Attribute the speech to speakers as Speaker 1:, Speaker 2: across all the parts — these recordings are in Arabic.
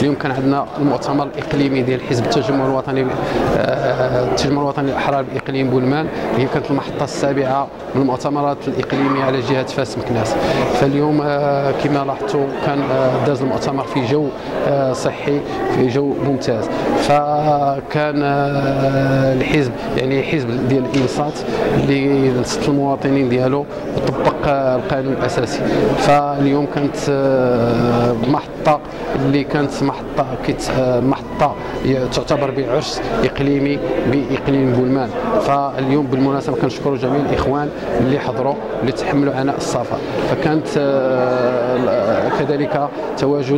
Speaker 1: اليوم كان عندنا المؤتمر الاقليمي ديال حزب التجمع الوطني الاحرار باقليم بولمان. هي كانت المحطه السابعه من المؤتمرات الاقليميه على جهه فاس مكناس. فاليوم كما لاحظتوا كان داز المؤتمر في جو صحي، في جو ممتاز. فكان الحزب يعني حزب ديال الانصات اللي نصت المواطنين ديالو وطبق القانون الاساسي. فاليوم كانت محطه اللي كانت محطه تعتبر بعرس اقليمي باقليم بولمان. فاليوم بالمناسبه كنشكروا جميع الاخوان اللي حضروا اللي تحملوا عناء السفر. فكانت كذلك تواجد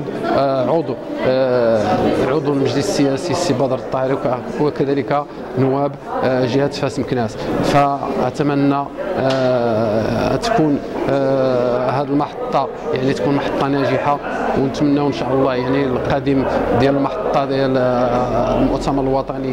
Speaker 1: عضو المجلس السياسي السي بدر الطاهري وكذلك نواب جهه فاس مكناس. فاتمنى تكون هذه المحطه يعني تكون محطه ناجحه، ونتمنوا ان شاء الله يعني القادم ديال المحطه ديال المؤتمر الوطني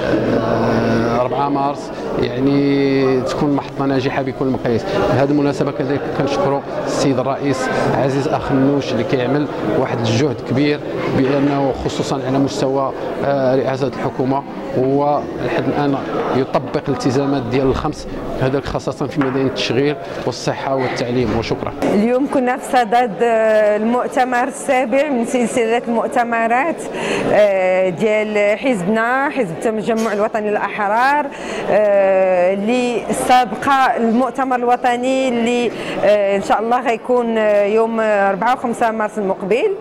Speaker 1: 4 مارس يعني تكون محطه ناجحه بكل مقاييس. بهذه المناسبه كذلك كنشكروا السيد الرئيس عزيز اخنوش اللي كيعمل واحد الجهد كبير بانه خصوصا على مستوى رئاسه الحكومه هو لحد الان يطبق الالتزامات ديال الخمس، هذاك خاصه في ميدان التشغيل والصحه والتعليم. وشكرا.
Speaker 2: اليوم كنا في صدد المؤتمر السابع من سلسله المؤتمرات ديال حزبنا، حزب التجمع الوطني الاحرار، اللي سابقه المؤتمر الوطني اللي ان شاء الله غيكون يوم 4 و5 مارس المقبل.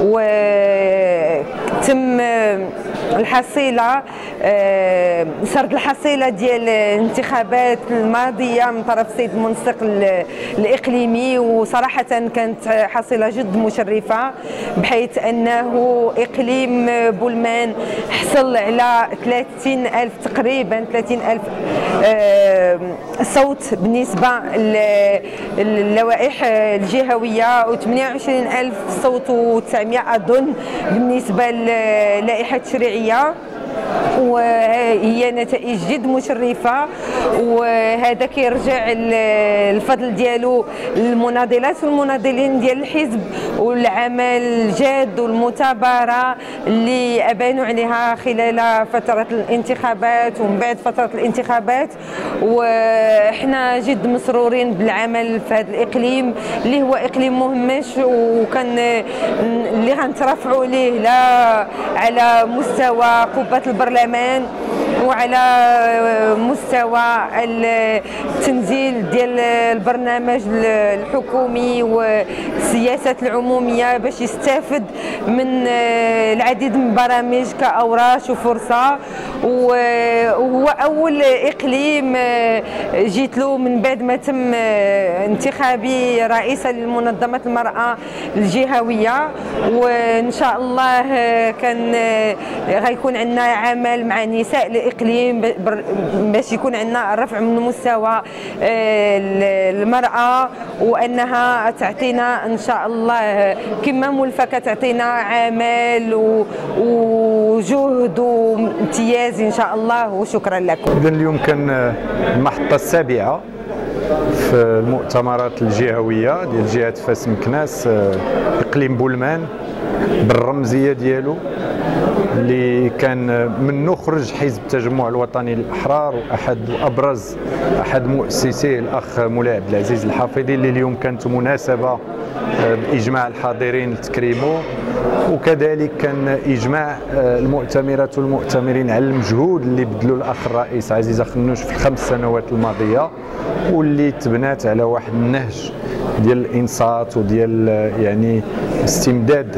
Speaker 2: وتم الحصيله سرد الحصيله ديال الانتخابات الماضيه من طرف السيد المنسق الاقليمي، وصراحه كانت حصيله جد مشرفه، بحيث انه اقليم بولمان حصل على 30,000 تقريبا 30,000 صوت بالنسبه للوائح الجهويه، و28,000 صوت و900 اظن بالنسبه للائحه التشريعيه. وهي نتائج جد مشرفه، وهذا كيرجع الفضل ديالو للمناضلات والمناضلين ديال الحزب والعمل الجاد والمثابره اللي ابانوا عليها خلال فتره الانتخابات ومن بعد فتره الانتخابات. وحنا جد مسرورين بالعمل في هذا الاقليم اللي هو اقليم مهمش، وكان اللي غنترافعوا ليه لا على مستوى قبه البرلمان وعلى مستوى التنزيل ديال البرنامج الحكومي والسياسات العموميه باش يستافد من العديد من البرامج كأوراش وفرصه. وهو اول اقليم جيت له من بعد ما تم انتخابي رئيسه لمنظمه المراه الجهويه، وان شاء الله كان غيكون عندنا عمل مع نساء الاقليم باش يكون عندنا رفع من مستوى المراه، وانها تعطينا ان شاء الله كما ملفكه تعطينا عمل وجهد وامتياز ان شاء الله. وشكرا لكم.
Speaker 3: اذا اليوم كان المحطه السابعه في المؤتمرات الجهويه ديال جهه فاس مكناس اقليم بولمان بالرمزيه ديالو اللي كان منه خرج حزب التجمع الوطني الاحرار، احد مؤسسيه الاخ مولاي عبد العزيز الحافظي، اللي اليوم كانت مناسبه باجماع الحاضرين لتكريمه، وكذلك كان اجماع المؤتمرات والمؤتمرين على المجهود اللي بذلوا الاخ الرئيس عزيز اخنوش في ال5 سنوات الماضيه، واللي تبنات على واحد النهج ديال الانصات وديال يعني استمداد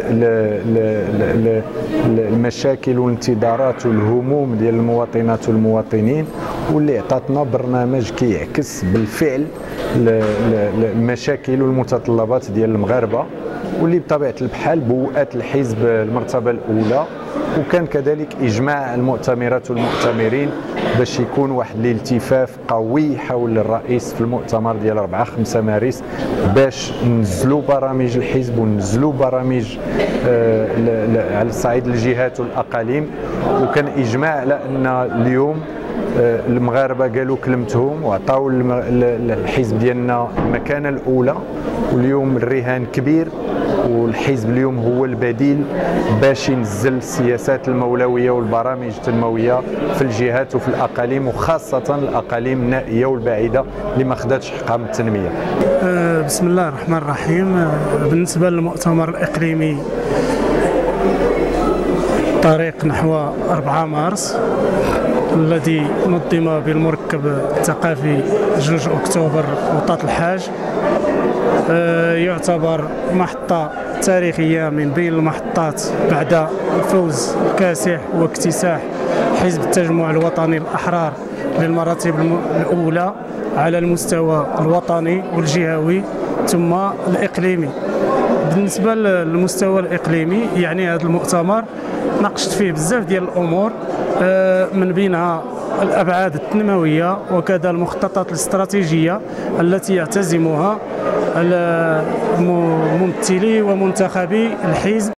Speaker 3: المشاكل والانتظارات والهموم ديال المواطنات والمواطنين، واللي عطاتنا برنامج كيعكس بالفعل المشاكل والمتطلبات ديال المغاربه، واللي بطبيعه الحال بوأت الحزب المرتبه الاولى. وكان كذلك اجماع المؤتمرات والمؤتمرين باش يكون واحد الالتفاف قوي حول الرئيس في المؤتمر ديال 4-5 مارس، باش ننزلوا برامج الحزب وننزلوا برامج على صعيد الجهات والاقاليم. وكان اجماع على ان اليوم المغاربه قالوا كلمتهم وعطاو الحزب ديالنا المكانه الاولى، واليوم الرهان كبير والحزب اليوم هو البديل باش ينزل السياسات المولويه والبرامج التنمويه في الجهات وفي الاقاليم، وخاصه الاقاليم النائيه والبعيده اللي ما خداتش حقها من التنميه.
Speaker 4: بسم الله الرحمن الرحيم. بالنسبه للمؤتمر الاقليمي طريق نحو 4 مارس الذي نظم بالمركب الثقافي 2 أكتوبر وطاط الحاج، يعتبر محطة تاريخية من بين المحطات بعد الفوز الكاسح واكتساح حزب التجمع الوطني الأحرار للمراتب الأولى على المستوى الوطني والجهوي ثم الإقليمي. بالنسبة للمستوى الإقليمي يعني هذا المؤتمر ناقشت فيه بزاف ديال الأمور، من بينها الأبعاد التنموية وكذا المخططات الاستراتيجية التي يعتزمها ممثلي ومنتخبي الحزب